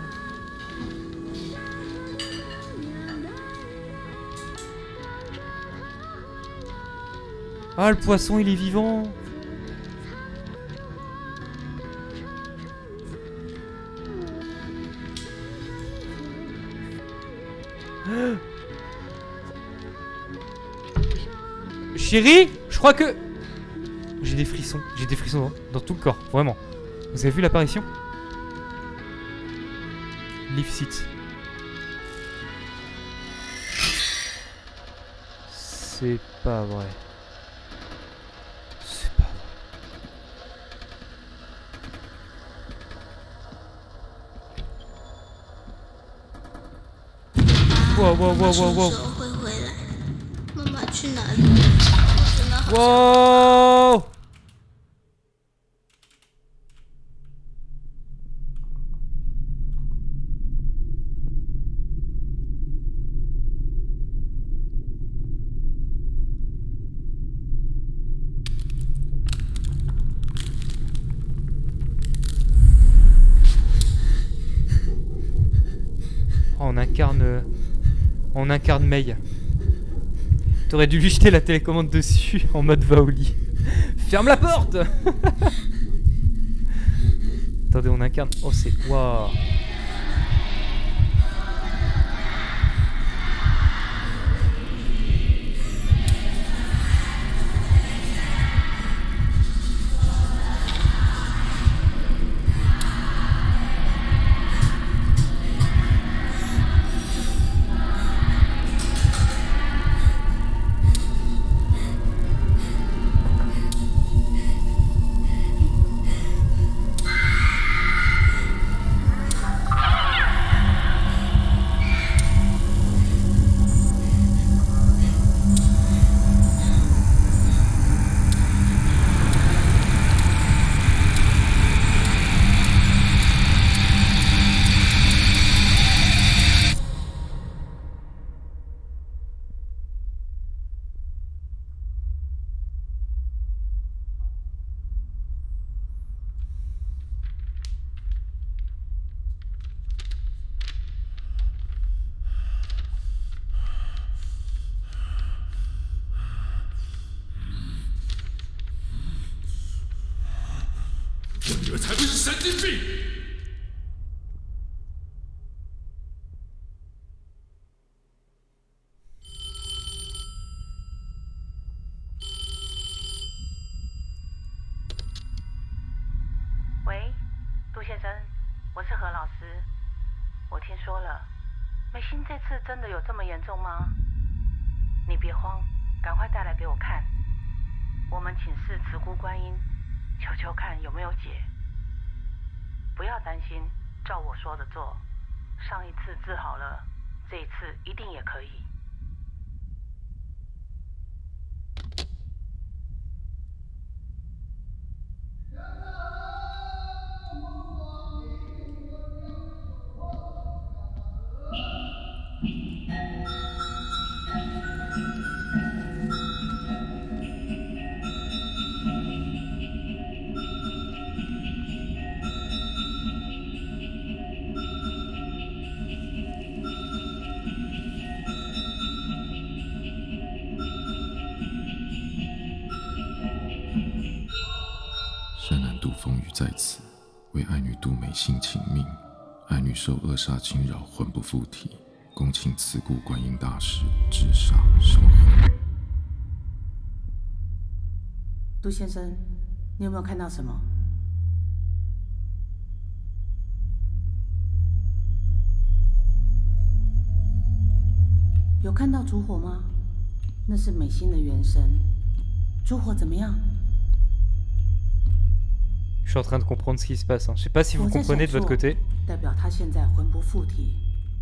Ah, le poisson, il est vivant. Ah. Chérie, je crois que... J'ai des frissons, j'ai des frissons dans, dans tout le corps, vraiment. Vous avez vu l'apparition? Leave seat. C'est pas vrai. C'est pas vrai. Wow, wow, wow, wow, wow. Wow! Oh, on incarne... On incarne Mei. T'aurais dû lui jeter la télécommande dessus en mode va au lit. Ferme la porte. Attendez, on incarne... Oh, c'est... Waouh. 我女儿才不是神经病！ 喂，杜先生，我是何老师。我听说了，美心这次真的有这么严重吗？你别慌，赶快带来给我看。我们请示慈姑观音，求求看有没有解。不要担心，照我说的做。上一次治好了，这一次一定也可以。 善男杜风雨在此，为爱女杜美心请命。爱女受扼杀侵扰，魂不附体，恭请慈姑观音大士治煞收魂。 杜先生，你有没有看到什么？有看到烛火吗？那是美心的元神。烛火怎么样？ Je suis en train de comprendre ce qui se passe. Hein. Je sais pas si vous comprenez de votre côté. 代表他现在魂不附体。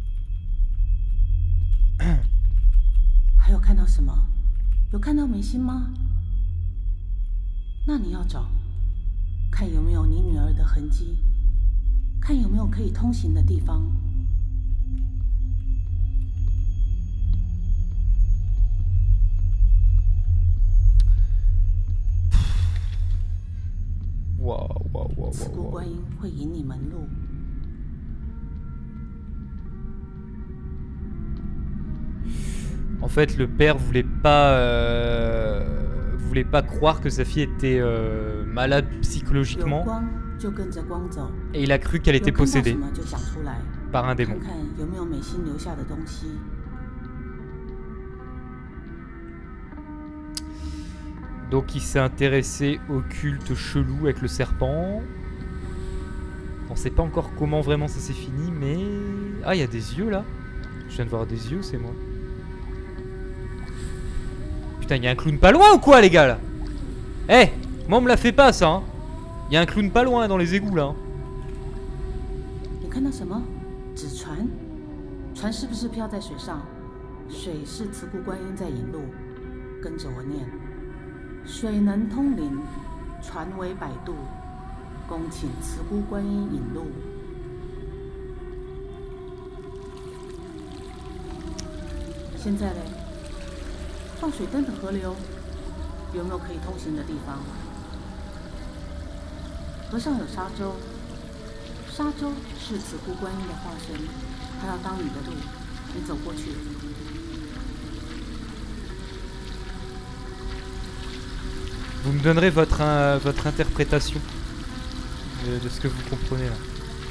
还有看到什么？有看到美心吗？那你要找，看有没有你女儿的痕迹，看有没有可以通行的地方。 哇哇哇哇！ 慈姑观音会引你门路。 En fait, le père voulait pas, euh, voulait pas croire que sa fille était euh, malade psychologiquement, et il a cru qu'elle était possédée par un démon. Donc il s'est intéressé au culte chelou avec le serpent. On sait pas encore comment vraiment ça s'est fini, mais... Ah, il y a des yeux là. Je viens de voir des yeux, c'est moi. Putain, il y a un clown pas loin ou quoi, les gars là? Eh hey, moi on me la fait pas ça, hein. Il y a un clown pas loin dans les égouts là. Hein. 水能通灵，船为摆渡，恭请慈姑观音引路。现在嘞，放水灯的河流有没有可以通行的地方？河上有沙洲，沙洲是慈姑观音的化身，她要当你的路，你走过去。 Vous me donnerez votre, euh, votre interprétation de, de ce que vous comprenez là.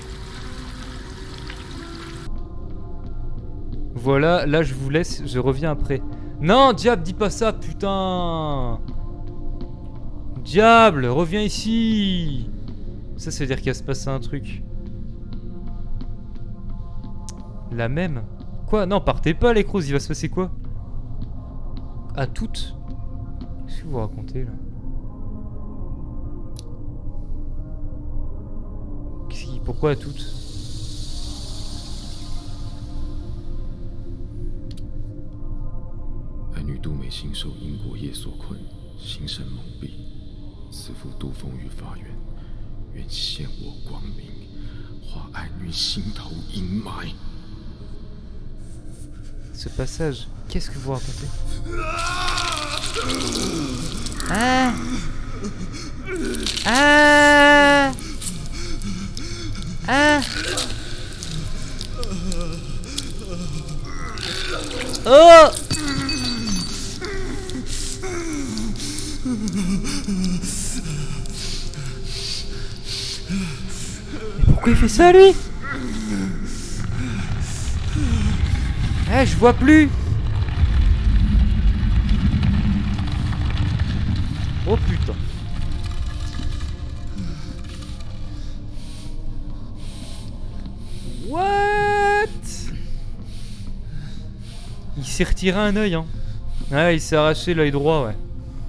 Voilà, là je vous laisse, je reviens après. Non, diable, dis pas ça, putain! Diable, reviens ici! Ça, ça veut dire qu'il va se passer un truc. La même? Quoi? Non, partez pas les crocs, il va se passer quoi? À toutes? Qu'est-ce que vous racontez là? Pourquoi à toutes? 爱女杜美心受因果业所困，心神蒙蔽。慈父杜风雨发愿，愿现我光明，化爱女心头阴霾。 Ce passage, qu'est-ce que vous racontez? Ah! Ah! Ah! Oh! pourquoi il fait ça lui? Eh, je vois plus. Oh putain. What? Il s'est retiré un œil, hein. Ouais, il s'est arraché l'œil droit, ouais.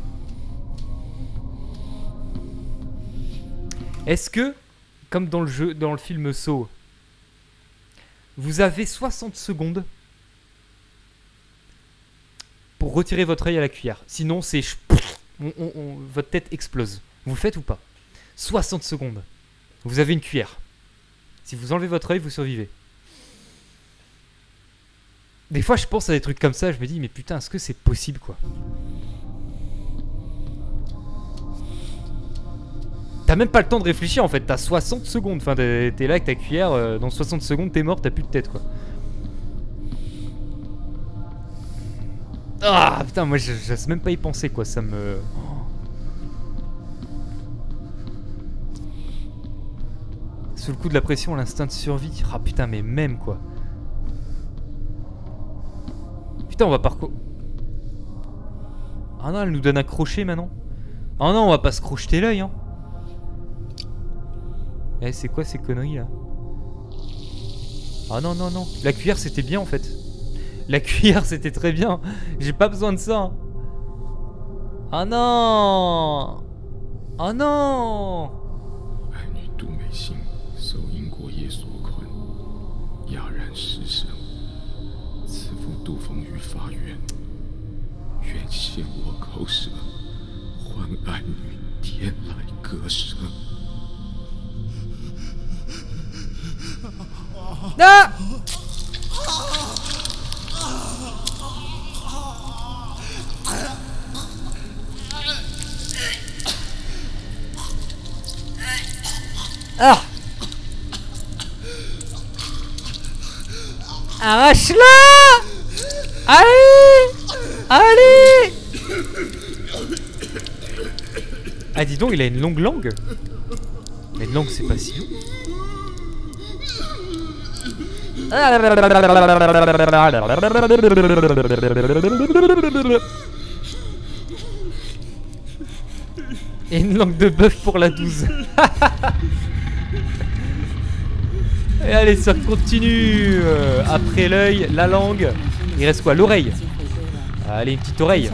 Est-ce que, comme dans le jeu, dans le film Saw, vous avez soixante secondes pour retirer votre œil à la cuillère? Sinon, c'est... On, on, on, votre tête explose. Vous le faites ou pas? soixante secondes. Vous avez une cuillère. Si vous enlevez votre œil, vous survivez. Des fois, je pense à des trucs comme ça, je me dis, mais putain, est-ce que c'est possible, quoi? T'as même pas le temps de réfléchir, en fait. T'as soixante secondes. Enfin, t'es là avec ta cuillère, euh, dans soixante secondes, t'es mort, t'as plus de tête, quoi. Ah, putain, moi, j'ose même pas y penser, quoi. Ça me... Sous le coup de la pression, l'instinct de survie. Ah, putain, mais même, quoi. Putain, on va par quoi? Ah non, elle nous donne un crochet maintenant. Ah non, on va pas se crocheter l'œil, hein. Eh, c'est quoi ces conneries là? Ah non, non, non. La cuillère c'était bien en fait. La cuillère c'était très bien. J'ai pas besoin de ça. Ah non. Ah non. 爱女杜美心受英国业所困，哑然失声。此父杜峰于法院，愿献我口舌，还爱女天来歌声。 Ah! Ah! Arrache-la! Allez! Allez! Ah dis donc, il a une longue langue. Mais une langue c'est pas si long. Et une langue de bœuf pour la douze. Et allez, ça continue. Après l'œil, la langue. Il reste quoi? L'oreille. Allez, une petite oreille.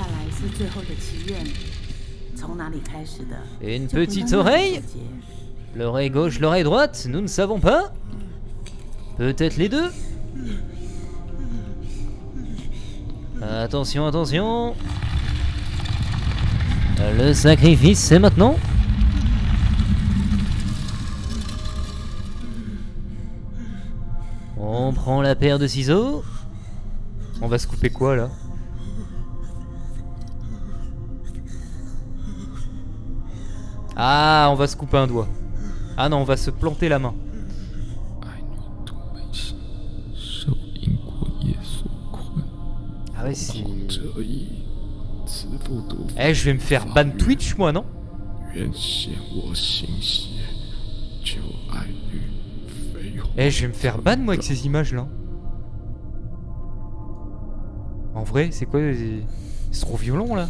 Et une petite oreille. L'oreille gauche, l'oreille droite, nous ne savons pas. Peut-être les deux. Attention, attention. Le sacrifice, c'est maintenant. On prend la paire de ciseaux. On va se couper quoi, là? Ah, on va se couper un doigt. Ah non, on va se planter la main. Ah ouais, c'est... Eh, je vais me faire ban Twitch, moi, non? Eh, je vais me faire ban, moi, avec ces images-là. En vrai, c'est quoi? C'est trop violent, là.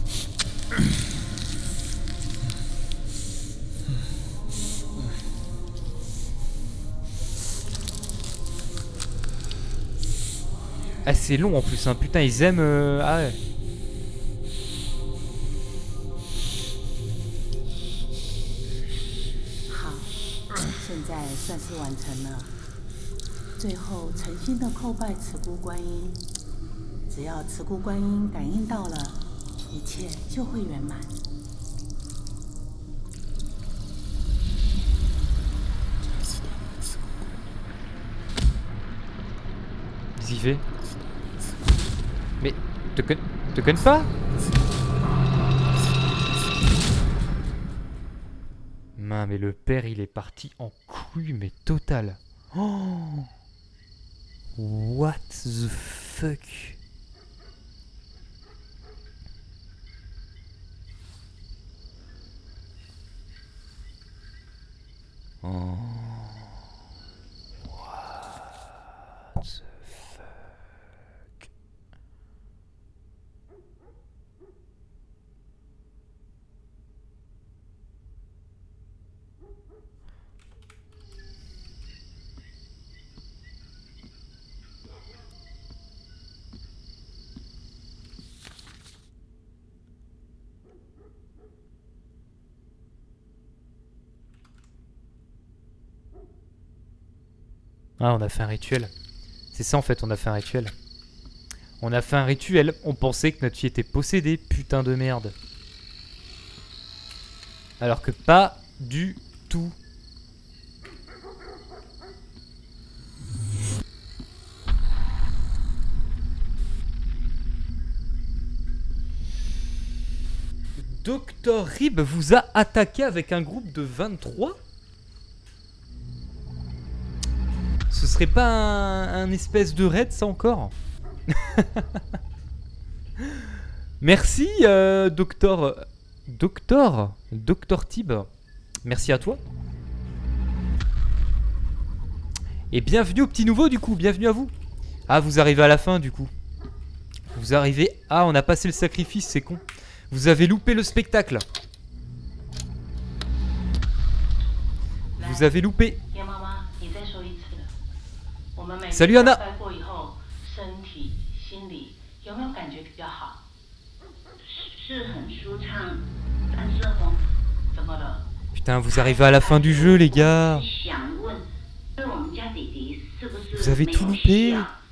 Ah, c'est long en plus, hein. Putain, ils aiment... Euh... Ah ouais. J'y vais. Mais te con... te connais pas? Man, mais le père il est parti en couille mais total. Oh, what the fuck? Oh. Ah, on a fait un rituel. C'est ça en fait, on a fait un rituel. On a fait un rituel. On pensait que notre fille était possédée. Putain de merde. Alors que pas du tout. docteur Rib vous a attaqué avec un groupe de vingt-trois? Ce serait pas un, un espèce de raid ça encore? Merci euh, docteur Docteur Docteur Tib. Merci à toi. Et bienvenue aux petits nouveaux du coup, bienvenue à vous. Ah, vous arrivez à la fin du coup. Vous arrivez... Ah, on a passé le sacrifice, c'est con. Vous avez loupé le spectacle. Vous avez loupé. Salut Anna. Putain, vous arrivez à la fin du jeu les gars. Vous avez tout loupé.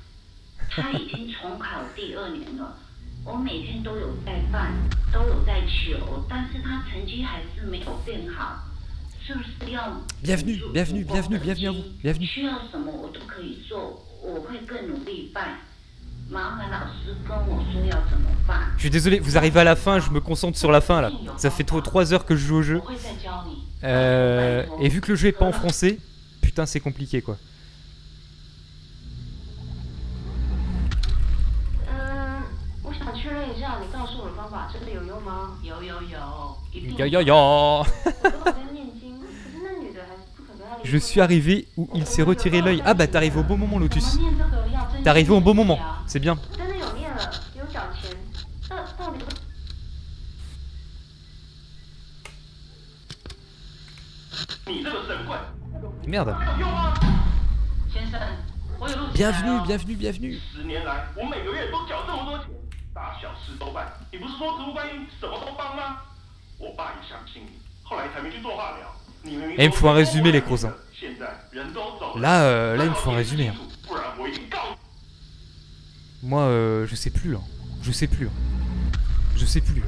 Bienvenue, bienvenue, bienvenue, bienvenue à vous, bienvenue. Je suis désolé, vous arrivez à la fin, je me concentre sur la fin là. Ça fait trop trois heures que je joue au jeu. Euh, et vu que le jeu est pas en français, putain c'est compliqué quoi. Yo yo yo. Je suis arrivé où il s'est retiré l'œil. Ah bah t'arrives au bon moment Lotus. T'es arrivé au bon moment, c'est bien. Merde. Bienvenue, bienvenue, bienvenue. Et il me faut un résumé les croissants. Là, euh, là il me faut un résumé. Hein. Moi, euh, je sais plus là. Je sais plus. Je sais plus.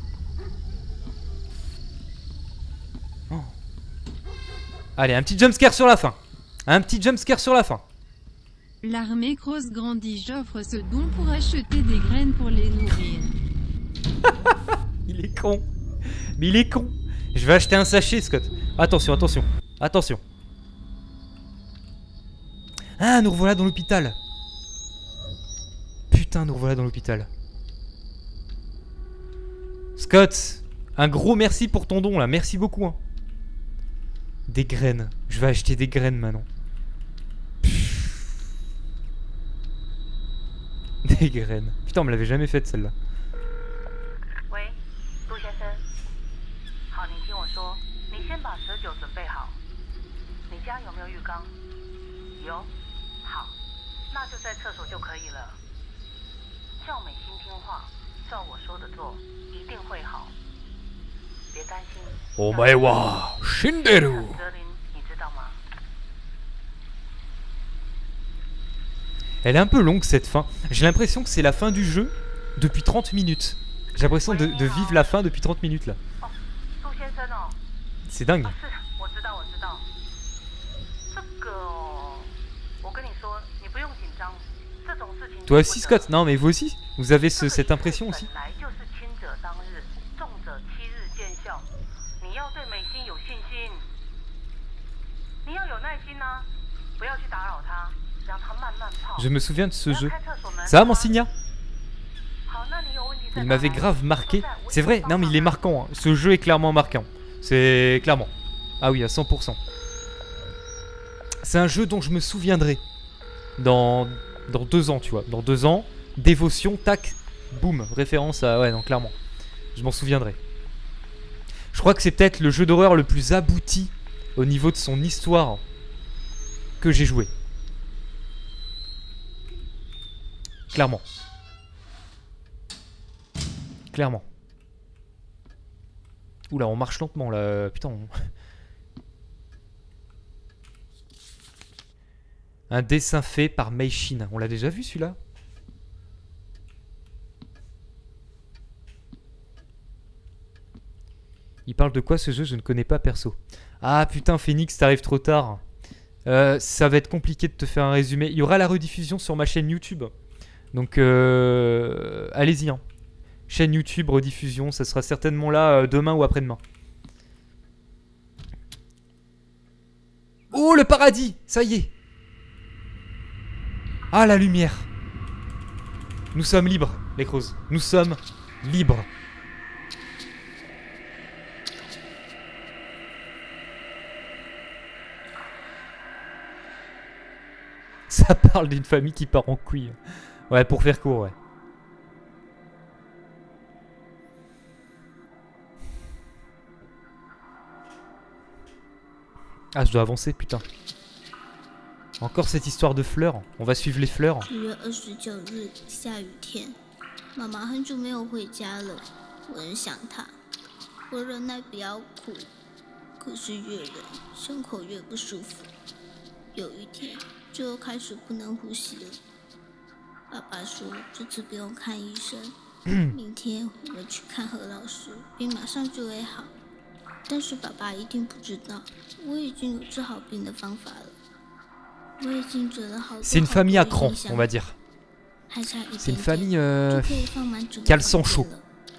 Oh. Allez, un petit jumpscare sur la fin. Un petit jumpscare sur la fin. L'armée Cross grandit, j'offre ce don pour acheter des graines pour les nourrir. Il est con. Mais il est con. Je vais acheter un sachet, Scott. Attention, attention. Attention. Ah, nous revoilà dans l'hôpital. Putain, nous revoilà dans l'hôpital. Scott, un gros merci pour ton don là. Merci beaucoup. Hein. Des graines. Je vais acheter des graines maintenant. Des graines. Putain, on me l'avait jamais faite celle-là. Oh my wa, Shinderu. Elle est un peu longue cette fin. J'ai l'impression que c'est la fin du jeu depuis trente minutes. J'ai l'impression de, de vivre la fin depuis trente minutes là. C'est dingue. Toi aussi Scott? Non mais vous aussi? Vous avez ce, cette impression aussi? Je me souviens de ce jeu. Ça va Mansigna? Il m'avait grave marqué. C'est vrai, non mais il est marquant. Hein. Ce jeu est clairement marquant. C'est clairement. Ah oui, à cent pour cent. C'est un jeu dont je me souviendrai. Dans, dans deux ans, tu vois. Dans deux ans, dévotion, tac, boum. Référence à... Ouais, non, clairement. Je m'en souviendrai. Je crois que c'est peut-être le jeu d'horreur le plus abouti au niveau de son histoire que j'ai joué. Clairement. Clairement. Oula, on marche lentement là. Putain. On... Un dessin fait par Mei Shin. On l'a déjà vu celui-là? Il parle de quoi ce jeu? Je ne connais pas perso. Ah putain, Phoenix, t'arrives trop tard. Euh, ça va être compliqué de te faire un résumé. Il y aura la rediffusion sur ma chaîne YouTube. Donc euh, allez-y. Hein. Chaîne YouTube, rediffusion. Ça sera certainement là euh, demain ou après-demain. Oh, le paradis! Ça y est! Ah, la lumière! Nous sommes libres, les crozes. Nous sommes libres. Ça parle d'une famille qui part en couille. Ouais, pour faire court, ouais. Ah, je dois avancer, putain. Encore cette histoire de fleurs. On va suivre les fleurs. 七月二十九日，下雨天，妈妈很久没有回家了，我很想她。我忍耐不要哭，可是越忍，胸口越不舒服。有一天，就又开始不能呼吸了。爸爸说这次不用看医生，明天我们去看何老师，病马上就会好。但是爸爸一定不知道，我已经有治好病的方法了。 C'est une famille à cran, on va dire. C'est une famille euh, qui a le sang chaud.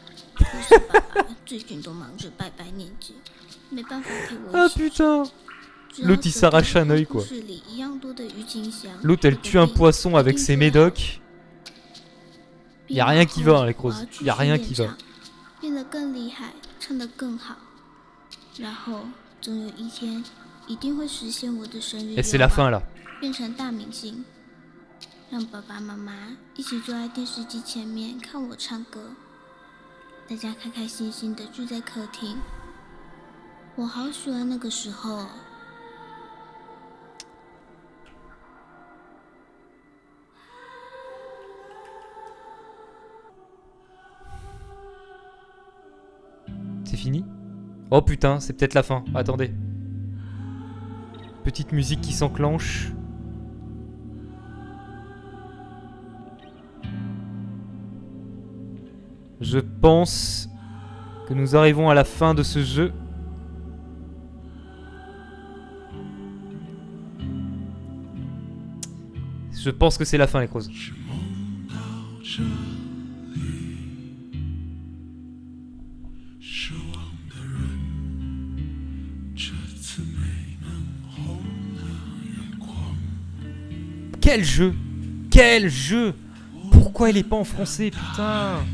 Ah putain! L'autre il s'arrache un œil quoi. L'autre elle tue un poisson avec ses médocs. Y'a rien qui va hein, les crozes. Y'a rien qui va. Et c'est la fin là. 变成大明星，让爸爸妈妈一起坐在电视机前面看我唱歌，大家开开心心的聚在客厅，我好喜欢那个时候哦。 C'est fini? Oh putain, c'est peut-être la fin. Attendez. Petite musique qui s'enclenche. Je pense que nous arrivons à la fin de ce jeu. Je pense que c'est la fin, les crozes. Quel jeu! Quel jeu! Pourquoi il est pas en français, putain?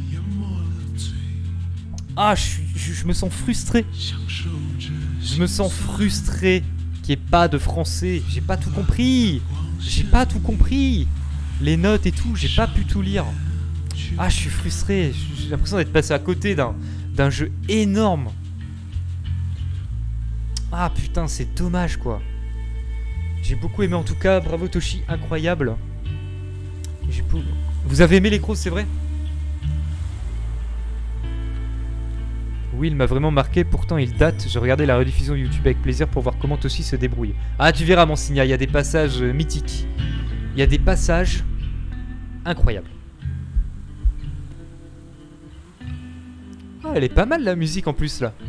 Ah, je, je, je me sens frustré. Je me sens frustré qu'il n'y ait pas de français. J'ai pas tout compris. J'ai pas tout compris. Les notes et tout, j'ai pas pu tout lire. Ah, je suis frustré. J'ai l'impression d'être passé à côté d'un d'un jeu énorme. Ah putain, c'est dommage quoi. J'ai beaucoup aimé en tout cas. Bravo Toshi, incroyable. Vous avez aimé les crozes, c'est vrai? Oui, il m'a vraiment marqué, pourtant il date. Je regardais la rediffusion YouTube avec plaisir pour voir comment Toshi se débrouille. Ah, tu verras, mon Signa, il y a des passages euh, mythiques. Il y a des passages incroyables. Ah, elle est pas mal la musique en plus là.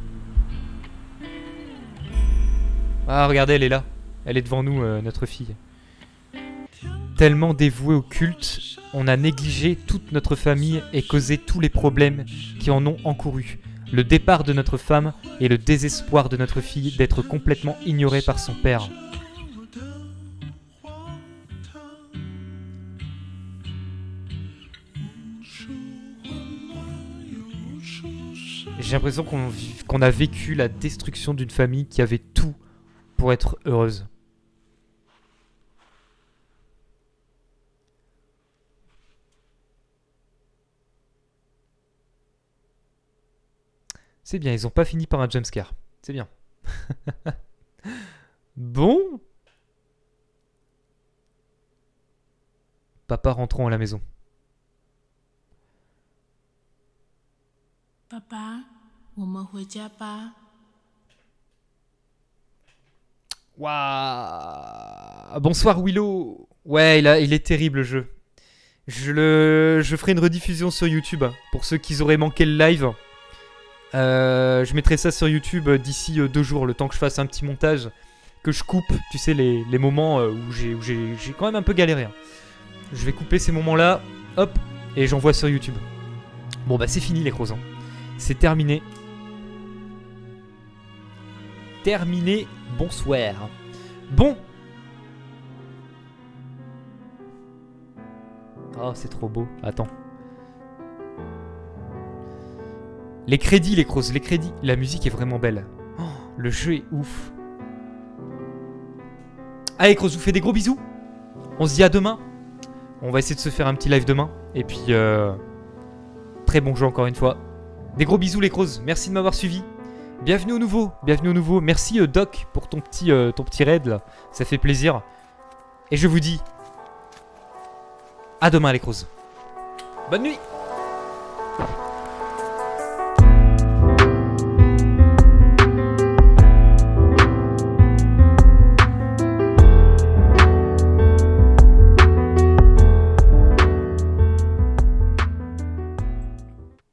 Ah, regardez, elle est là. Elle est devant nous, euh, notre fille. Tellement dévouée au culte, on a négligé toute notre famille et causé tous les problèmes qui en ont encouru. Le départ de notre femme et le désespoir de notre fille d'être complètement ignorée par son père. J'ai l'impression qu'on qu'on a vécu la destruction d'une famille qui avait tout pour être heureuse. C'est bien, ils ont pas fini par un jumpscare. C'est bien. Bon. Papa, rentrons à la maison. Papa, 我们回家吧。 Waouh. Ah, bonsoir Willow. Ouais, il, a, il est terrible le jeu. Je, le, je ferai une rediffusion sur YouTube pour ceux qui auraient manqué le live. Euh, je mettrai ça sur YouTube d'ici euh, deux jours, le temps que je fasse un petit montage, que je coupe, tu sais, les, les moments euh, où j'ai j'ai quand même un peu galéré. Hein. Je vais couper ces moments-là, hop, et j'envoie sur YouTube. Bon bah c'est fini les croissants. C'est terminé. Terminé, bonsoir. Bon. Oh, c'est trop beau. Attends. Les crédits, les crosses, les crédits. La musique est vraiment belle. Oh, le jeu est ouf. Allez, Cross, je vous fais des gros bisous. On se dit à demain. On va essayer de se faire un petit live demain. Et puis, euh, très bon jeu encore une fois. Des gros bisous, les Cross. Merci de m'avoir suivi. Bienvenue au nouveau. Bienvenue au nouveau. Merci, euh, Doc, pour ton petit, euh, ton petit raid, là. Ça fait plaisir. Et je vous dis à demain, les Cross. Bonne nuit.